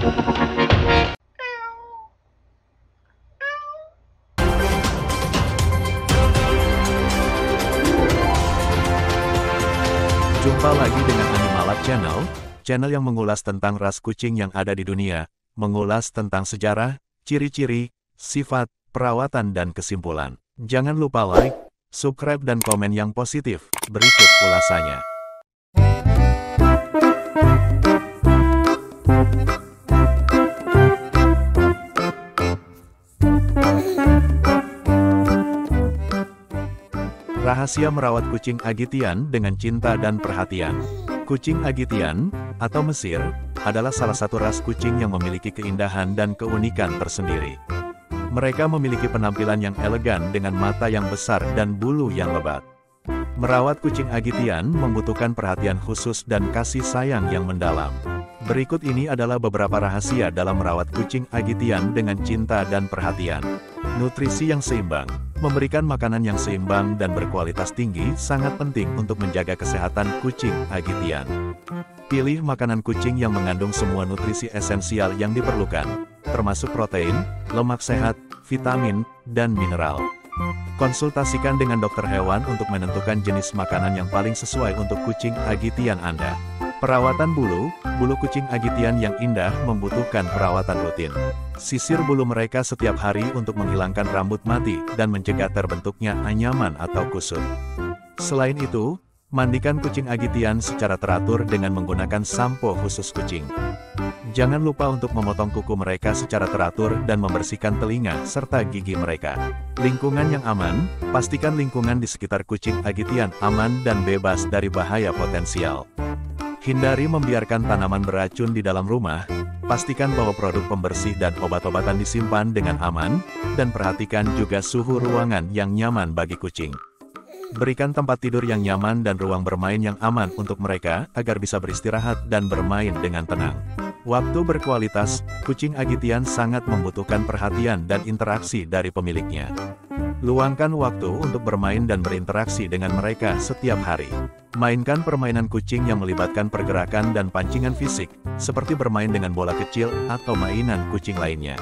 Jumpa lagi dengan Animalab Channel, channel yang mengulas tentang ras kucing yang ada di dunia, mengulas tentang sejarah, ciri-ciri, sifat, perawatan dan kesimpulan. Jangan lupa like, subscribe dan komen yang positif. Berikut ulasannya. Rahasia merawat kucing Agitian dengan cinta dan perhatian. Kucing Agitian, atau Mesir, adalah salah satu ras kucing yang memiliki keindahan dan keunikan tersendiri. Mereka memiliki penampilan yang elegan dengan mata yang besar dan bulu yang lebat. Merawat kucing Agitian membutuhkan perhatian khusus dan kasih sayang yang mendalam. Berikut ini adalah beberapa rahasia dalam merawat kucing Agitian dengan cinta dan perhatian. Nutrisi yang seimbang. Memberikan makanan yang seimbang dan berkualitas tinggi sangat penting untuk menjaga kesehatan kucing Agitian. Pilih makanan kucing yang mengandung semua nutrisi esensial yang diperlukan, termasuk protein, lemak sehat, vitamin, dan mineral. Konsultasikan dengan dokter hewan untuk menentukan jenis makanan yang paling sesuai untuk kucing Agitian Anda. Perawatan bulu kucing Agitian yang indah membutuhkan perawatan rutin. Sisir bulu mereka setiap hari untuk menghilangkan rambut mati dan mencegah terbentuknya anyaman atau kusut. Selain itu, mandikan kucing Agitian secara teratur dengan menggunakan sampo khusus kucing. Jangan lupa untuk memotong kuku mereka secara teratur dan membersihkan telinga serta gigi mereka. Lingkungan yang aman, pastikan lingkungan di sekitar kucing Agitian aman dan bebas dari bahaya potensial. Hindari membiarkan tanaman beracun di dalam rumah, pastikan bahwa produk pembersih dan obat-obatan disimpan dengan aman, dan perhatikan juga suhu ruangan yang nyaman bagi kucing. Berikan tempat tidur yang nyaman dan ruang bermain yang aman untuk mereka, agar bisa beristirahat dan bermain dengan tenang. Waktu berkualitas, kucing Agitian sangat membutuhkan perhatian dan interaksi dari pemiliknya. Luangkan waktu untuk bermain dan berinteraksi dengan mereka setiap hari. Mainkan permainan kucing yang melibatkan pergerakan dan pancingan fisik, seperti bermain dengan bola kecil atau mainan kucing lainnya.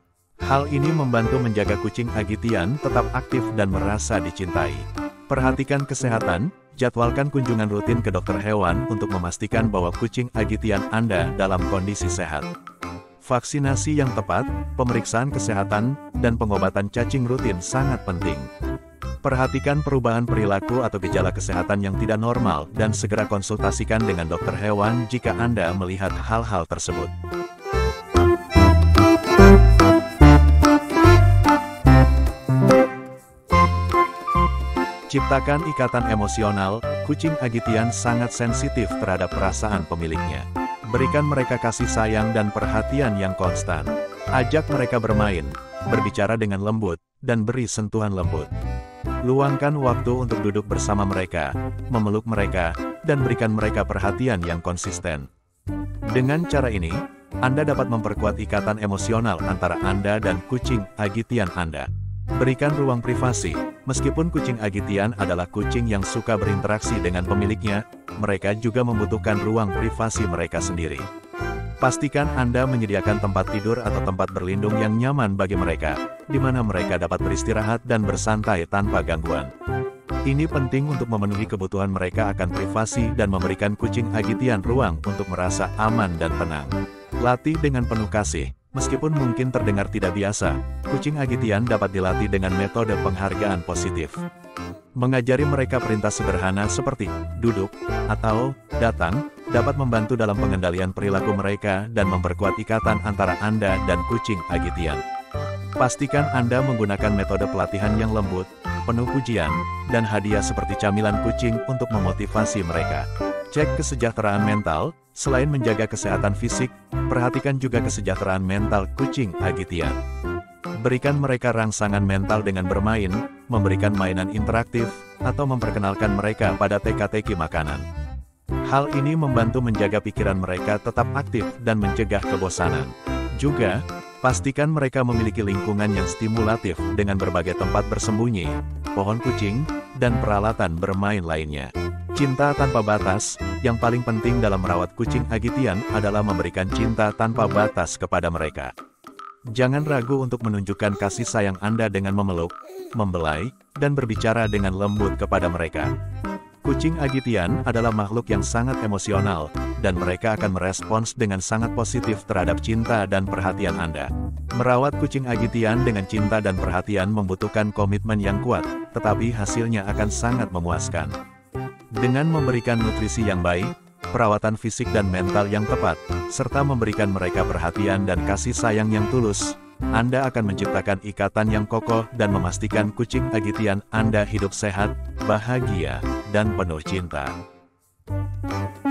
Hal ini membantu menjaga kucing Agitian tetap aktif dan merasa dicintai. Perhatikan kesehatan, jadwalkan kunjungan rutin ke dokter hewan untuk memastikan bahwa kucing Agitian Anda dalam kondisi sehat. Vaksinasi yang tepat, pemeriksaan kesehatan, dan pengobatan cacing rutin sangat penting. Perhatikan perubahan perilaku atau gejala kesehatan yang tidak normal dan segera konsultasikan dengan dokter hewan jika Anda melihat hal-hal tersebut. Ciptakan ikatan emosional, kucing Agitian sangat sensitif terhadap perasaan pemiliknya. Berikan mereka kasih sayang dan perhatian yang konstan. Ajak mereka bermain, berbicara dengan lembut, dan beri sentuhan lembut. Luangkan waktu untuk duduk bersama mereka, memeluk mereka, dan berikan mereka perhatian yang konsisten. Dengan cara ini, Anda dapat memperkuat ikatan emosional antara Anda dan kucing Agitian Anda. Berikan ruang privasi. Meskipun kucing Agitian adalah kucing yang suka berinteraksi dengan pemiliknya, mereka juga membutuhkan ruang privasi mereka sendiri. Pastikan Anda menyediakan tempat tidur atau tempat berlindung yang nyaman bagi mereka, di mana mereka dapat beristirahat dan bersantai tanpa gangguan. Ini penting untuk memenuhi kebutuhan mereka akan privasi dan memberikan kucing Agitian ruang untuk merasa aman dan tenang. Latih dengan penuh kasih. Meskipun mungkin terdengar tidak biasa, kucing Agitian dapat dilatih dengan metode penghargaan positif. Mengajari mereka perintah sederhana seperti duduk atau datang dapat membantu dalam pengendalian perilaku mereka dan memperkuat ikatan antara Anda dan kucing Agitian. Pastikan Anda menggunakan metode pelatihan yang lembut, penuh pujian, dan hadiah seperti camilan kucing untuk memotivasi mereka. Cek kesejahteraan mental. Selain menjaga kesehatan fisik, perhatikan juga kesejahteraan mental kucing Agitian. Berikan mereka rangsangan mental dengan bermain, memberikan mainan interaktif, atau memperkenalkan mereka pada teka-teki makanan. Hal ini membantu menjaga pikiran mereka tetap aktif dan mencegah kebosanan. Juga, pastikan mereka memiliki lingkungan yang stimulatif dengan berbagai tempat bersembunyi, pohon kucing, dan peralatan bermain lainnya. Cinta tanpa batas, yang paling penting dalam merawat kucing Agitian adalah memberikan cinta tanpa batas kepada mereka. Jangan ragu untuk menunjukkan kasih sayang Anda dengan memeluk, membelai, dan berbicara dengan lembut kepada mereka. Kucing Agitian adalah makhluk yang sangat emosional, dan mereka akan merespons dengan sangat positif terhadap cinta dan perhatian Anda. Merawat kucing Agitian dengan cinta dan perhatian membutuhkan komitmen yang kuat, tetapi hasilnya akan sangat memuaskan. Dengan memberikan nutrisi yang baik, perawatan fisik dan mental yang tepat, serta memberikan mereka perhatian dan kasih sayang yang tulus, Anda akan menciptakan ikatan yang kokoh dan memastikan kucing Agitian Anda hidup sehat, bahagia, dan penuh cinta.